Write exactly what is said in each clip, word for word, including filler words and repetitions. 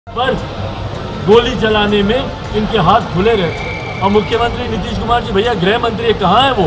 पर गोली चलाने में इनके हाथ खुले रहते। और मुख्यमंत्री नीतीश कुमार जी, भैया गृह मंत्री कहाँ है? वो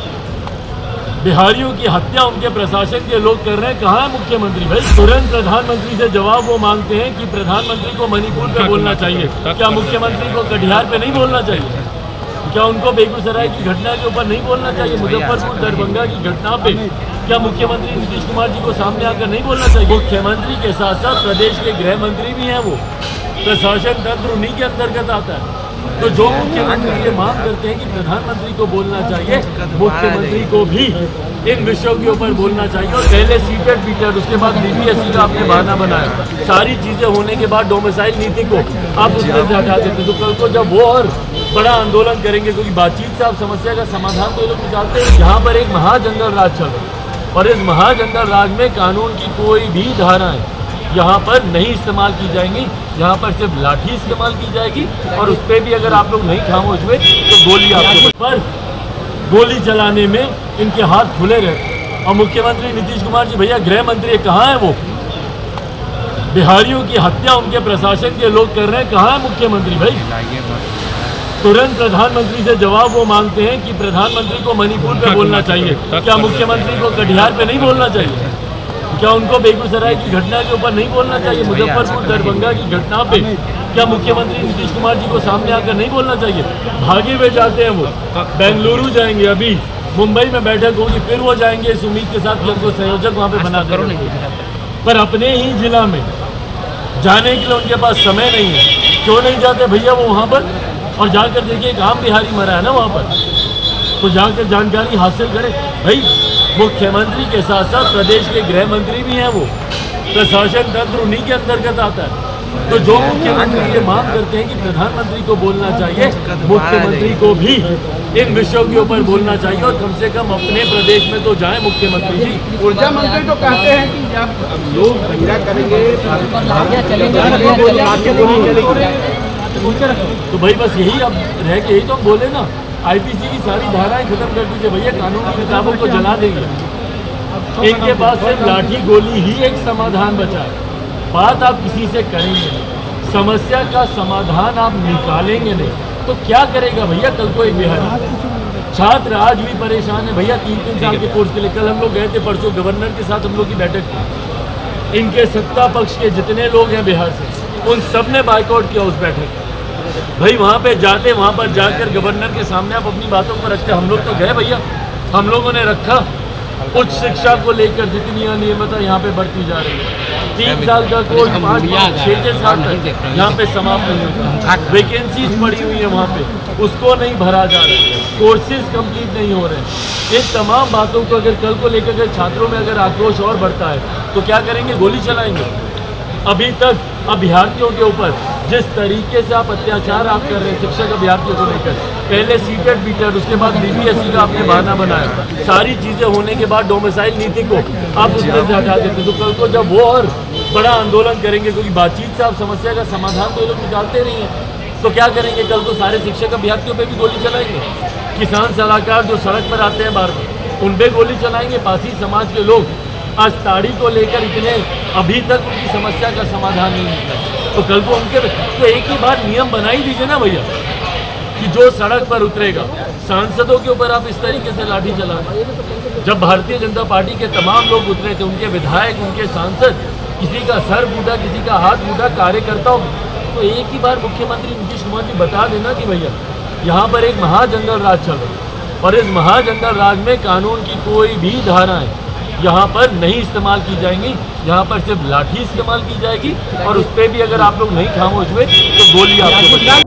बिहारियों की हत्या उनके प्रशासन के लोग कर रहे हैं, कहाँ है मुख्यमंत्री? भाई तुरंत प्रधानमंत्री से जवाब वो मांगते हैं कि प्रधानमंत्री को मणिपुर पे बोलना चाहिए, क्या मुख्यमंत्री को कटिहार पे नहीं बोलना चाहिए? क्या उनको बेगूसराय की घटना के ऊपर नहीं बोलना चाहिए? मुजफ्फरपुर दरभंगा की घटना पे क्या मुख्यमंत्री नीतीश कुमार जी को सामने आकर नहीं बोलना चाहिए? मुख्यमंत्री के साथ साथ प्रदेश के गृह मंत्री भी हैं, वो प्रशासन तंत्र उन्हीं के अंतर्गत आता है। तो जो मुख्यमंत्री ये मांग करते हैं कि प्रधानमंत्री को बोलना चाहिए, मुख्यमंत्री को भी इन विषयों के ऊपर बोलना चाहिए। और पहले सीटेड बीटेड, उसके बाद बीपीएससी का आपने बहाना बनाया, सारी चीजें होने के बाद डोमिसाइल नीति को आप उसमें से हटा देते। तो कल को जब वो और बड़ा आंदोलन करेंगे, क्योंकि बातचीत से आप समस्या का समाधान तो ये लोग निकालते हैं। यहाँ पर एक महाजंगल राज चल रहा है और इस महाजंगल राज में कानून की कोई भी धाराएं यहाँ पर नहीं इस्तेमाल की जाएंगी। यहाँ पर सिर्फ लाठी इस्तेमाल की जाएगी और उस पर भी अगर आप लोग नहीं खामोश हुए तो गोली आपके पर गोली चलाने में इनके हाथ खुले रहते। और मुख्यमंत्री नीतीश कुमार जी, भैया गृह मंत्री कहाँ है? वो बिहारियों की हत्या उनके प्रशासन के लोग कर रहे हैं, कहाँ है मुख्यमंत्री? भाई तुरंत प्रधानमंत्री से जवाब वो मांगते हैं कि प्रधानमंत्री को मणिपुर पे बोलना चाहिए, क्या मुख्यमंत्री को कटिहार पे नहीं बोलना चाहिए? क्या उनको बेगूसराय की घटना के ऊपर नहीं बोलना चाहिए? मुजफ्फरपुर दरभंगा की घटना पे क्या मुख्यमंत्री नीतीश कुमार जी को सामने आकर नहीं बोलना चाहिए? भागे हुए जाते हैं, वो बेंगलुरु जाएंगे, अभी मुंबई में बैठक होगी, फिर वो जाएंगे इस उम्मीद के साथ कि हमको संयोजक वहाँ पे बना करो नहीं, पर अपने ही जिला में जाने के लिए उनके पास समय नहीं है। क्यों नहीं जाते भैया वो वहाँ पर? और जाकर देखिए एक आम बिहारी मरा है ना वहाँ पर, तो जाकर जानकारी हासिल करें। भाई मुख्यमंत्री के साथ साथ प्रदेश के गृह मंत्री भी हैं, वो प्रशासन तंत्र उन्हीं के अंतर्गत आता है। तो जो मुख्यमंत्री ये मांग करते हैं कि प्रधानमंत्री को बोलना चाहिए, मुख्यमंत्री को भी इन विषयों के ऊपर बोलना चाहिए और कम से कम अपने प्रदेश में तो जाए मुख्यमंत्री जी। ऊर्जा मंत्री तो कहते हैं कि जब लोग दंगा करेंगे तो भाई बस यही अब रह के यही तो हम बोले ना, आईपीसी की सारी धाराएं खत्म कर दीजिए भैया, कानून की किताबों को जला देंगे। इनके पास सिर्फ लाठी गोली ही एक समाधान बचा है। बात आप किसी से करेंगे नहीं, समस्या का समाधान आप निकालेंगे नहीं, तो क्या करेगा भैया कल को एक बिहारी? छात्र आज भी परेशान है भैया, तीन तीन साल के कोर्स के लिए। कल हम लोग गए थे, परसों गवर्नर के साथ हम लोग की बैठक थी। इनके सत्ता पक्ष के जितने लोग हैं बिहार से, उन सब ने बाइकआउट किया उस बैठक। भाई वहाँ पे जाते, वहाँ पर जाकर गवर्नर के सामने आप अपनी बातों को रखते। हम लोग तो गए भैया, हम लोगों ने रखा। उच्च शिक्षा को लेकर जितनी अनियमितता यहाँ पे बढ़ती जा रही है, तीन साल का कोर्स पाँच छः छः साल तक यहाँ पे समाप्त नहीं होता। वैकेंसीज पड़ी हुई है वहाँ पे, उसको नहीं भरा जा रहा है, कोर्सेज कंप्लीट नहीं हो रहे हैं। इन तमाम बातों को अगर कल को लेकर अगर छात्रों में अगर आक्रोश और बढ़ता है तो क्या करेंगे? गोली चलाएंगे। अभी तक अभ्यर्थियों के ऊपर जिस तरीके से आप अत्याचार आप कर रहे हैं शिक्षक अभ्यर्थियों को लेकर, पहले सीटेड बीटेड, उसके बाद बीपीएससी का आपने बहाना बनाया, सारी चीजें होने के बाद डोमिसाइल नीति को आप उसमें से हटा देते। तो कल को जब वो और बड़ा आंदोलन करेंगे, क्योंकि बातचीत से आप समस्या का समाधान तो ये लोग निकालते नहीं है, तो क्या करेंगे? कल को सारे शिक्षक अभ्यर्थियों पर भी गोली चलाएंगे। किसान सलाहकार जो सड़क पर आते हैं बार बार, उन पर गोली चलाएंगे। पासी समाज के लोग आज ताड़ी को लेकर इतने, अभी तक उनकी समस्या का समाधान नहीं निकला। तो कल को उनके तो एक ही बार नियम बना ही दीजिए ना भैया कि जो सड़क पर उतरेगा, सांसदों के ऊपर आप इस तरीके से लाठी चला। जब भारतीय जनता पार्टी के तमाम लोग उतरे थे, उनके विधायक, उनके सांसद, किसी का सर फूटा, किसी का हाथ फूटा, कार्यकर्ताओं, तो एक ही बार मुख्यमंत्री नीतीश कुमार जी बता देना कि भैया यहाँ पर एक महाजंगल राज चल रहा है और इस महाजंगल राज में कानून की कोई भी धाराएं यहाँ पर नहीं इस्तेमाल की जाएंगी। यहाँ पर सिर्फ लाठी इस्तेमाल की जाएगी और उस पर भी अगर आप लोग नहीं खामोश हुए तो गोली आपको